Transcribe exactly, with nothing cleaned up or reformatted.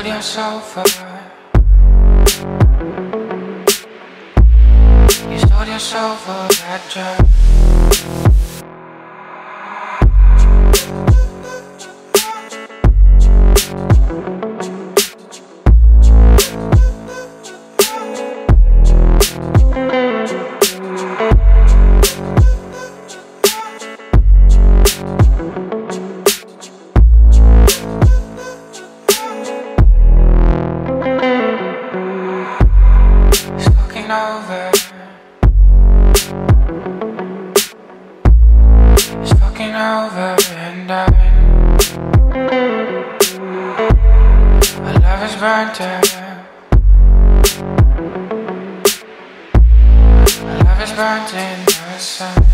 your sofa. You stole your soul for that drug. Over. It's fucking over and I My love is burnt out. My love is burnt in the sun.